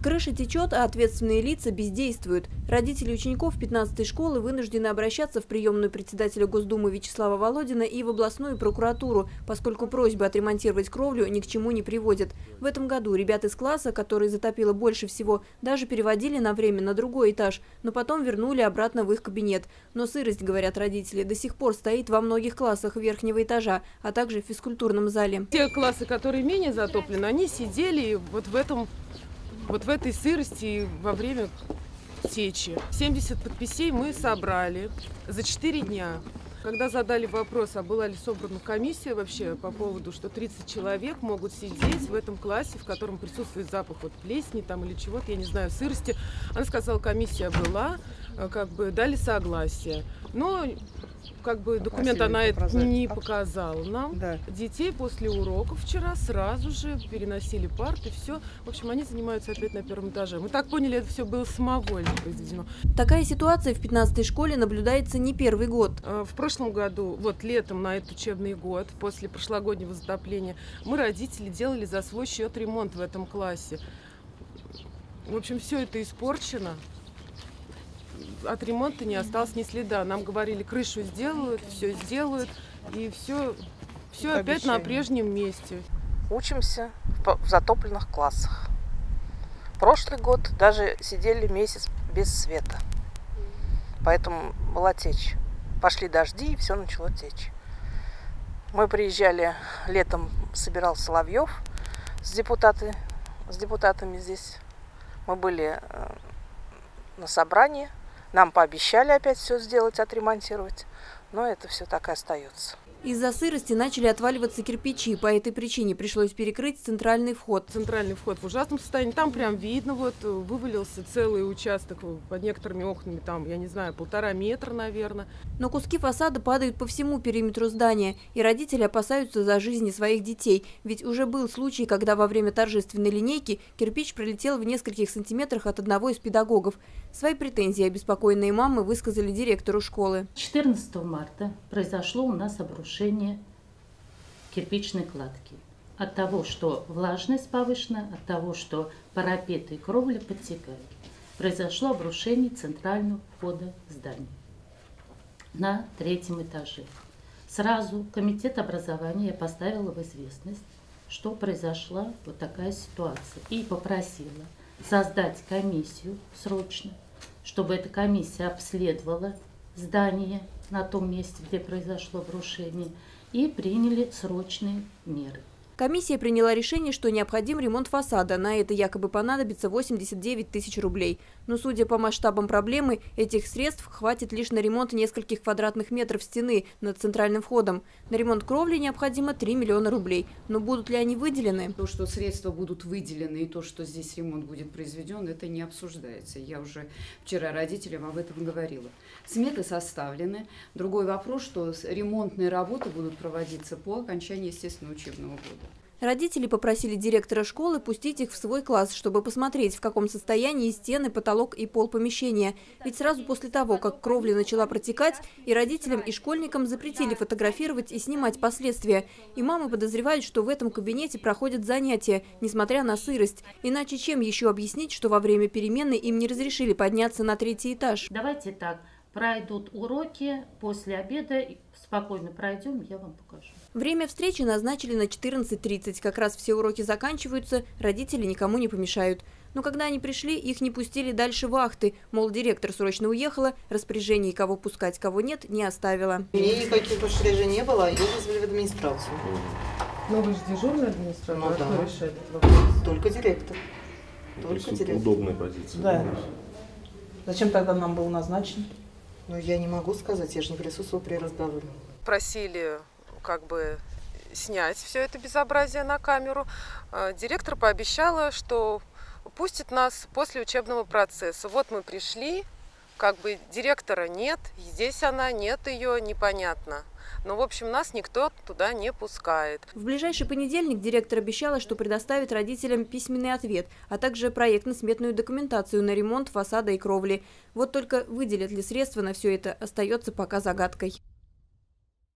Крыша течет, а ответственные лица бездействуют. Родители учеников 15-й школы вынуждены обращаться в приемную председателя Госдумы Вячеслава Володина и в областную прокуратуру, поскольку просьбы отремонтировать кровлю ни к чему не приводят. В этом году ребят из класса, которые затопило больше всего, даже переводили на время на другой этаж, но потом вернули обратно в их кабинет. Но сырость, говорят родители, до сих пор стоит во многих классах верхнего этажа, а также в физкультурном зале. Те классы, которые менее затоплены, они сидели вот в этой сырости во время течи. 70 подписей мы собрали за 4 дня. Когда задали вопрос, а была ли собрана комиссия вообще по поводу, что 30 человек могут сидеть в этом классе, в котором присутствует запах вот плесени там или чего-то, я не знаю, сырости, она сказала, комиссия была, как бы дали согласие. Но как бы документ она это не показала нам. Да. Детей после уроков вчера сразу же переносили парты, все. В общем, они занимаются опять на первом этаже. Мы так поняли, это все было самовольно произведено. Такая ситуация в 15-й школе наблюдается не первый год. В прошлом году, вот летом на этот учебный год, после прошлогоднего затопления, мы, родители, делали за свой счет ремонт в этом классе. В общем, все это испорчено. От ремонта не осталось ни следа. Нам говорили, крышу сделают, и все опять на прежнем месте. Учимся в затопленных классах. Прошлый год даже сидели месяц без света. Поэтому была течь. Пошли дожди, и все начало течь. Мы приезжали летом, собирал Соловьев с депутатами здесь. Мы были на собрании. Нам пообещали опять все сделать, отремонтировать, но это все так и остается. Из-за сырости начали отваливаться кирпичи. По этой причине пришлось перекрыть центральный вход. Центральный вход в ужасном состоянии. Там прям видно, вот вывалился целый участок под некоторыми окнами, там, я не знаю, 1,5 метра, наверное. Но куски фасада падают по всему периметру здания, и родители опасаются за жизни своих детей. Ведь уже был случай, когда во время торжественной линейки кирпич пролетел в нескольких сантиметрах от одного из педагогов. Свои претензии обеспокоенные мамы высказали директору школы. 14 марта произошло у нас обрушение кирпичной кладки. От того, что влажность повышена, от того, что парапеты и кровля подтекают, произошло обрушение центрального входа здания на 3-м этаже. Сразу комитет образования я поставила в известность, что произошла вот такая ситуация, и попросила создать комиссию срочно, чтобы эта комиссия обследовала здание на том месте, где произошло обрушение, и приняли срочные меры. Комиссия приняла решение, что необходим ремонт фасада. На это якобы понадобится 89 тысяч рублей. Но, судя по масштабам проблемы, этих средств хватит лишь на ремонт нескольких квадратных метров стены над центральным входом. На ремонт кровли необходимо 3 миллиона рублей. Но будут ли они выделены? То, что средства будут выделены и то, что здесь ремонт будет произведен, это не обсуждается. Я уже вчера родителям об этом говорила. Сметы составлены. Другой вопрос, что ремонтные работы будут проводиться по окончании, естественно, учебного года. Родители попросили директора школы пустить их в свой класс, чтобы посмотреть, в каком состоянии стены, потолок и пол помещения. Ведь сразу после того, как кровля начала протекать, и родителям, и школьникам запретили фотографировать и снимать последствия. И мамы подозревают, что в этом кабинете проходят занятия, несмотря на сырость. Иначе чем еще объяснить, что во время перемены им не разрешили подняться на 3-й этаж? Давайте так. Пройдут уроки, после обеда спокойно пройдем, я вам покажу. Время встречи назначили на 14:30. Как раз все уроки заканчиваются, родители никому не помешают. Но когда они пришли, их не пустили дальше вахты. Мол, директор срочно уехала, распоряжений, кого пускать, кого нет, не оставила. Никаких распоряжений не было, ее вызвали в администрацию. Но вы же дежурный администратор, ну, да. Кто решает этот вопрос? Только директор. Только директор. Удобная позиция. Да. Зачем тогда нам был назначен? Ну, я не могу сказать, я же не присутствовала при разговоре. Просили как бы снять все это безобразие на камеру. Директор пообещала, что пустит нас после учебного процесса. Вот мы пришли, как бы директора нет, здесь она, нет ее, непонятно. Но, в общем, нас никто туда не пускает. В ближайший понедельник директор обещала, что предоставит родителям письменный ответ, а также проектно-сметную документацию на ремонт фасада и кровли. Вот только выделят ли средства на все это, остается пока загадкой.